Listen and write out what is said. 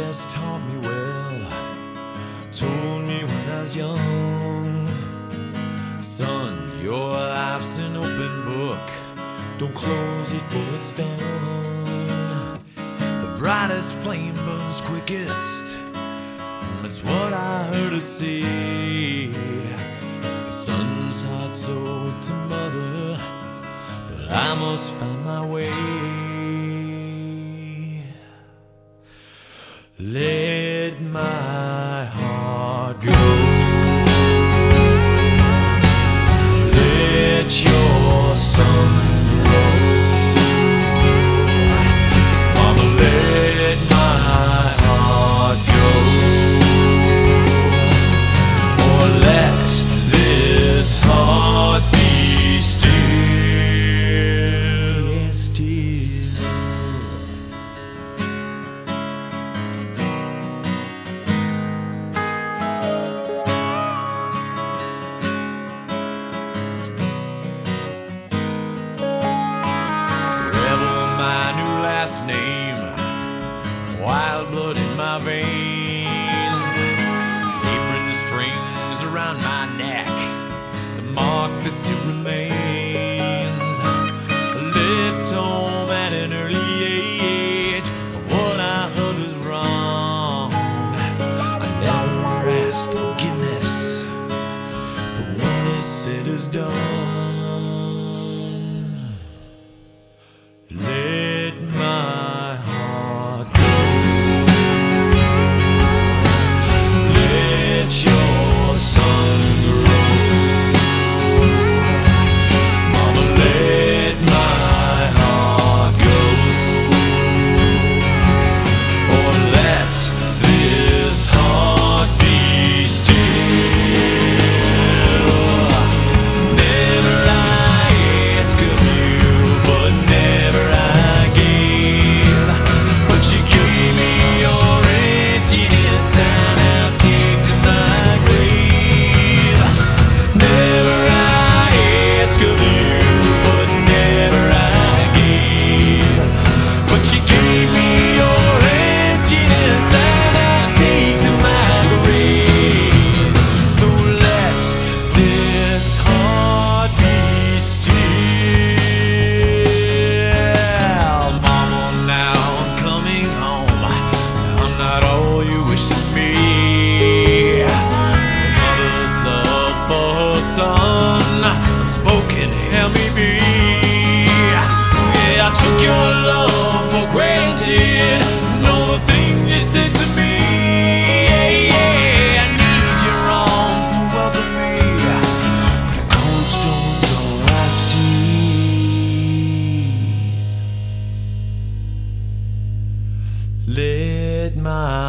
has taught me well, told me when I was young, son, your life's an open book, don't close it for it's done. The brightest flame burns quickest, that's what I heard her say. The son's heart's owed to mother, but I must find my way. Let my heart go. Let your sun grow. Mama, let my heart go. Or let this heart be still. Yeah, still. Name, wild blood in my veins, apron strings around my neck, the mark that still remains. Left home at an early age of what I heard was wrong. I never asked forgiveness, but when it's said is done. Let my heart go. Let your sun grow. Mama, let my heart go. Or let this heart be still. Never I ask of you, but never I gave. But you gave me your emptiness, and I'll take to my grave. Never I ask of you, but never I gave. But you gave me your emptiness, and I'll take to my grave. So let this heart be still. Mama, now I'm coming home. I'm not all you wish to be. A mother's love for her son, unspoken, help me be. Yeah, I took your love for granted, know the things you said to me. Yeah, yeah, I need your arms to welcome me, but the cold stone's all I see. Let my